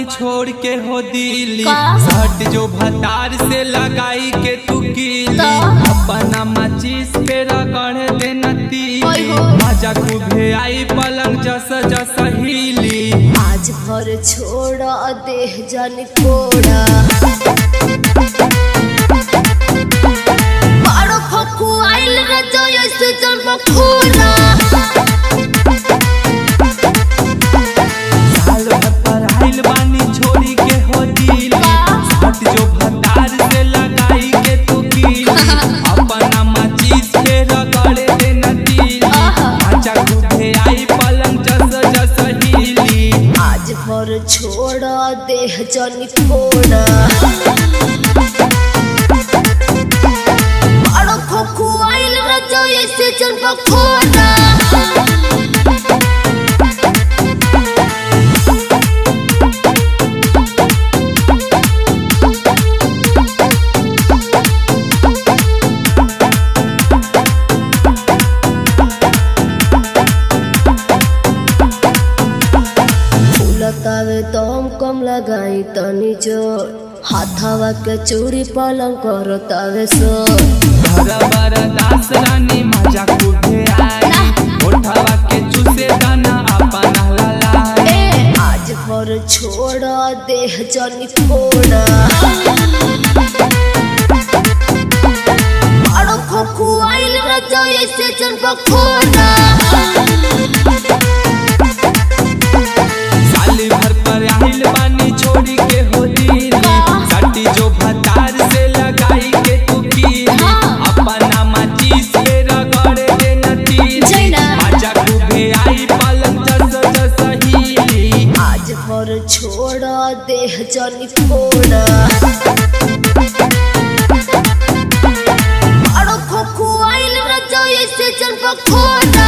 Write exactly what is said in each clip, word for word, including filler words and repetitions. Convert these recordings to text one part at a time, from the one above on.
छोड़ के हो दिली शर्ट जो भतार से लगाई के तू कीली अपना माचिस पे रगड़ देना तीली मजा खूबे आई पलंग जस जस हिली आज भर छोड़ा देह जन कोड़ा बड़ो फकू आइल रजो ऐसे जन बखोड़ा छोड़ा देह जन कोड़ा बड़ो फकू आइल रजो ऐसे जन बखोड़ा तावे दम कम लगाई तनी जोर हाथावा के चूड़ी पलंग करो तावे सो बड़ा बड़ा दास रानी मजा खूबे आई उठावा के चूसे दाना अपना लालाई आज भर छोड़ा देह जन कोड़ा बड़ो फकू आइल रजो ऐसे जन बखोड़ा छोड़ी के हो दिली सटी जो भतार से लगाई के तू कीली अपना माचिस पे रगड़ देना तीली मजा खूबे आई पलंग जस जस हिली आज भर छोड़ा देह जन कोड़ा बड़ो फकू आइल रजो ऐसे जन बखोड़ा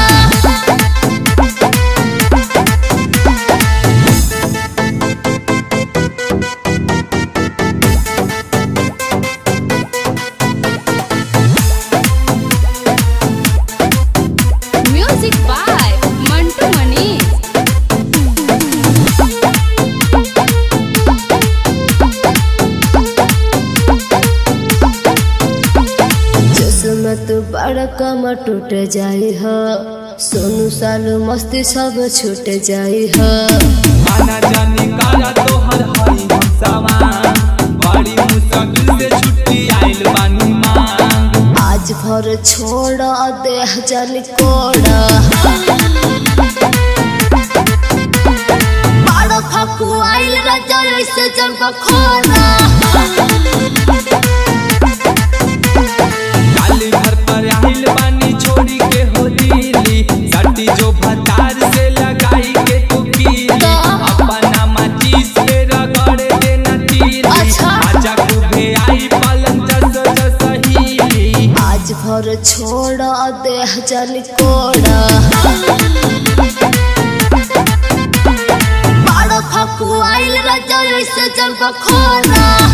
तू बड़ा कम टूट जाई ह सोनू सालू मस्ती सब छूट जाई ह माना जानी कारा तो हर हई हम सामान बड़ी मुश्किल से छुट्टी आइल बानी मां आज भर छोड़ा देह जन कोड़ा बड़ो फकू आइल रजो ऐसे जन बखोड़ा छोड़ी के हो दिली सटी जो भतार से लगाई के तू कीली अपना माचिस पे रगड़ देना तीली मजा खूबे आई पलंग जस जस हिली आज भर छोड़ा देह जन कोड़ा बड़ो फकू आइल रजो ऐसे जन बखोड़ा।